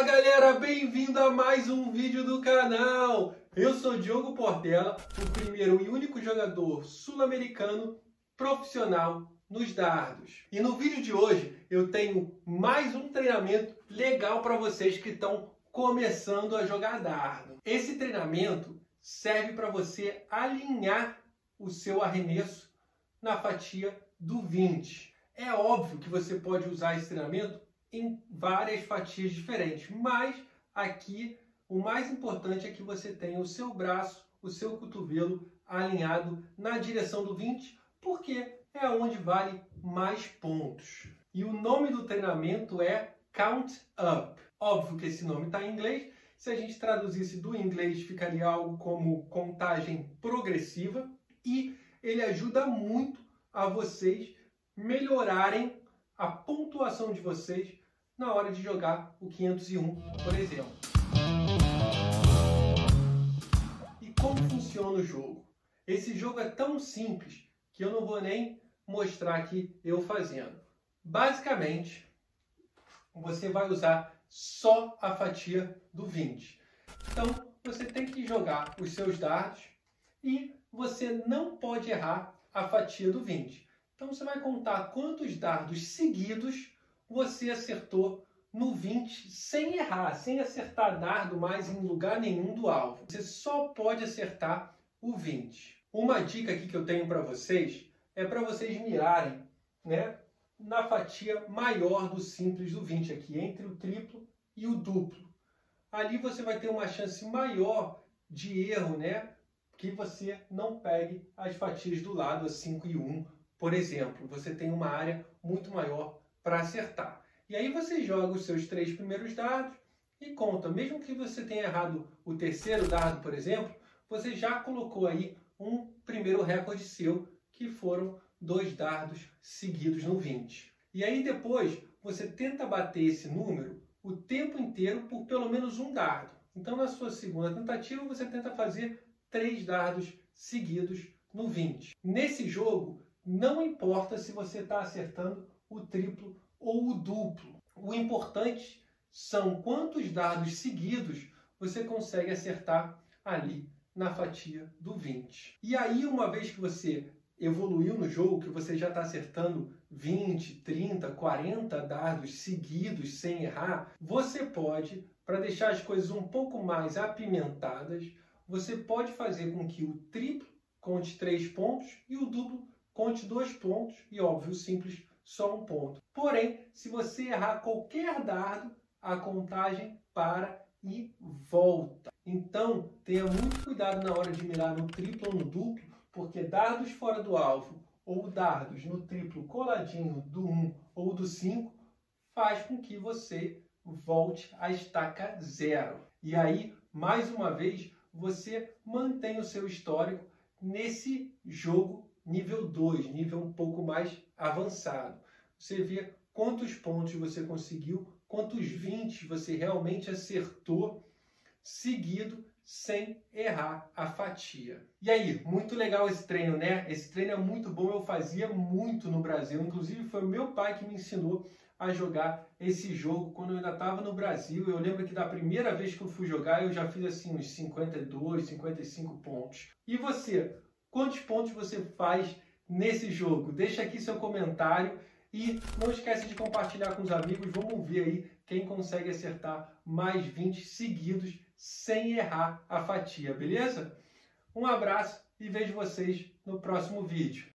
Fala galera, bem-vindo a mais um vídeo do canal. Eu sou Diogo Portela, o primeiro e único jogador sul-americano profissional nos dardos. E no vídeo de hoje eu tenho mais um treinamento legal para vocês que estão começando a jogar dardo. Esse treinamento serve para você alinhar o seu arremesso na fatia do 20. É óbvio que você pode usar esse treinamento em várias fatias diferentes, mas aqui o mais importante é que você tenha o seu braço, o seu cotovelo alinhado na direção do 20, porque é onde vale mais pontos. E o nome do treinamento é Count Up. Óbvio que esse nome está em inglês. Se a gente traduzisse do inglês, ficaria algo como contagem progressiva. E ele ajuda muito a vocês melhorarem a pontuação de vocês na hora de jogar o 501, por exemplo. E como funciona o jogo? Esse jogo é tão simples que eu não vou nem mostrar aqui eu fazendo. Basicamente, você vai usar só a fatia do 20. Então, você tem que jogar os seus dardos e você não pode errar a fatia do 20. Então, você vai contar quantos dardos seguidos você acertou no 20 sem errar, sem acertar dardo mais em lugar nenhum do alvo. Você só pode acertar o 20. Uma dica aqui que eu tenho para vocês é para vocês mirarem, né, na fatia maior do simples do 20 aqui, entre o triplo e o duplo. Ali você vai ter uma chance maior de erro, né, que você não pegue as fatias do lado, a 5 e 1, por exemplo. Você tem uma área muito maior para acertar. E aí você joga os seus 3 primeiros dardos e conta. Mesmo que você tenha errado o terceiro dardo, por exemplo, você já colocou aí um primeiro recorde seu, que foram 2 dardos seguidos no 20. E aí depois você tenta bater esse número o tempo inteiro por pelo menos um dardo. Então na sua segunda tentativa você tenta fazer 3 dardos seguidos no 20. Nesse jogo, não importa se você está acertando o triplo ou o duplo. O importante são quantos dardos seguidos você consegue acertar ali na fatia do 20. E aí, uma vez que você evoluiu no jogo, que você já está acertando 20, 30, 40 dardos seguidos sem errar, você pode, para deixar as coisas um pouco mais apimentadas, você pode fazer com que o triplo conte 3 pontos e o duplo conte 2 pontos e, óbvio, o simples só 1 ponto. Porém, se você errar qualquer dardo, a contagem para e volta. Então, tenha muito cuidado na hora de mirar no triplo ou no duplo, porque dardos fora do alvo ou dardos no triplo coladinho do 1 ou do 5 faz com que você volte à estaca 0. E aí, mais uma vez, você mantém o seu histórico nesse jogo nível 2, nível um pouco mais avançado. Você vê quantos pontos você conseguiu, quantos 20 você realmente acertou seguido sem errar a fatia. E aí, muito legal esse treino, né? Esse treino é muito bom, eu fazia muito no Brasil. Inclusive foi meu pai que me ensinou a jogar esse jogo quando eu ainda estava no Brasil. Eu lembro que da primeira vez que eu fui jogar, eu já fiz assim uns 52, 55 pontos. E você? Quantos pontos você faz nesse jogo? Deixa aqui seu comentário e não esquece de compartilhar com os amigos. Vamos ver aí quem consegue acertar mais 20 seguidos sem errar a fatia, beleza? Um abraço e vejo vocês no próximo vídeo.